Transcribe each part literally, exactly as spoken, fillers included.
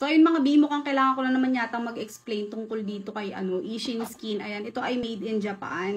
So, ayun mga B, mukhang kailangan ko na naman yata mag-explain tungkol dito kay ano, Ishin Skin. Ayan, ito ay made in Japan.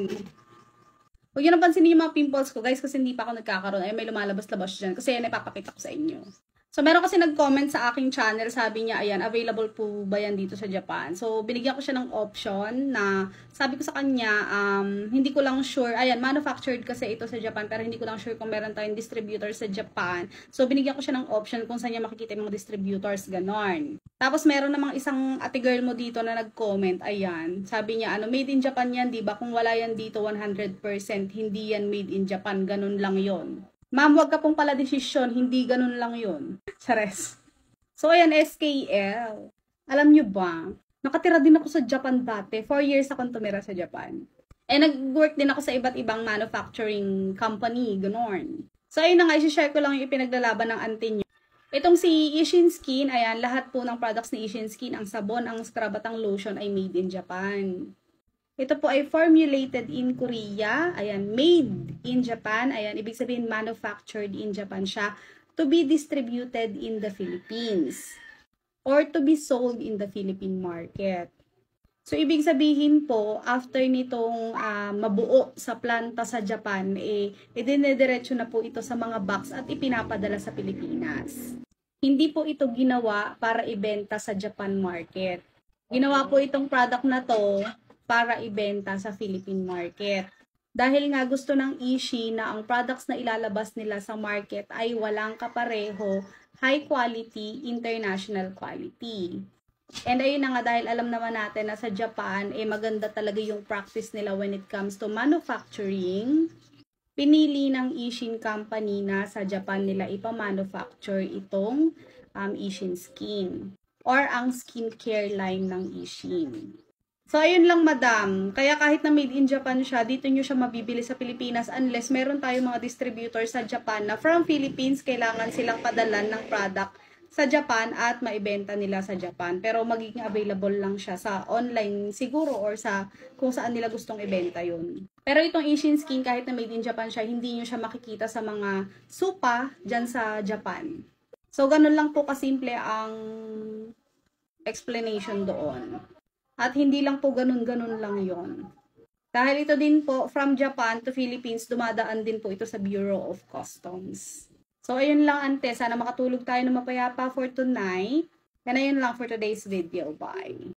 Huwag nyo napansin yung mga pimples ko, guys, kasi hindi pa ako nagkakaroon. Ay, may lumalabas-labas dyan. Kasi yan, ipapakita ko sa inyo. So, meron kasi nag-comment sa aking channel, sabi niya, ayan, available po ba yan dito sa Japan? So, binigyan ko siya ng option na, sabi ko sa kanya, um, hindi ko lang sure, ayan, manufactured kasi ito sa Japan, pero hindi ko lang sure kung meron tayong distributor sa Japan. So, binigyan ko siya ng option kung saan niya makikita yung mga distributors, ganon. Tapos, meron namang isang ate girl mo dito na nag-comment, ayan, sabi niya, ano, made in Japan yan, diba? Kung wala yan dito, one hundred percent, hindi yan made in Japan, ganon lang yon. Ma'am, wag ka pong pala desisyon, hindi ganun lang yun. Chares. So, ayan, S K L. Alam nyo ba, nakatira din ako sa Japan dati. Four years akong tumira sa Japan. Eh, nag-work din ako sa iba't ibang manufacturing company, gano'n. So, ayun na nga, i-share ko lang yung ipinaglalaban ng auntie nyo. Itong si Ishin Skin, ayan, lahat po ng products ni Ishin Skin, ang sabon, ang scrub at ang lotion ay made in Japan. Ito po ay formulated in Korea. Ayan, made in Japan. Ayan, ibig sabihin manufactured in Japan siya to be distributed in the Philippines or to be sold in the Philippine market. So, ibig sabihin po, after nitong uh, mabuo sa planta sa Japan, eh, idinediretso na po ito sa mga box at ipinapadala sa Pilipinas. Hindi po ito ginawa para ibenta sa Japan market. Ginawa po itong product na to para ibenta sa Philippine market. Dahil nga gusto ng Ishi na ang products na ilalabas nila sa market ay walang kapareho, high quality, international quality. And ayun na nga, dahil alam naman natin na sa Japan, eh maganda talaga yung practice nila when it comes to manufacturing. Pinili ng Ishin Company na sa Japan nila ipamanufacture itong um, Ishin Skin or ang skincare line ng Ishin. So, ayun lang, madam. Kaya kahit na made in Japan siya, dito nyo siya mabibili sa Pilipinas unless meron tayong mga distributor sa Japan na from Philippines, kailangan silang padalan ng product sa Japan at maibenta nila sa Japan. Pero magiging available lang siya sa online siguro or sa kung saan nila gustong ibenta yun. Pero itong Ishin Skin, kahit na made in Japan siya, hindi nyo siya makikita sa mga supa dyan sa Japan. So, ganun lang po kasimple ang explanation doon. At hindi lang po ganun-ganun lang yon. Dahil ito din po, from Japan to Philippines, dumadaan din po ito sa Bureau of Customs. So, ayun lang, ante. Sana makatulog tayo ng mapayapa for tonight. And ayun lang for today's video. Bye!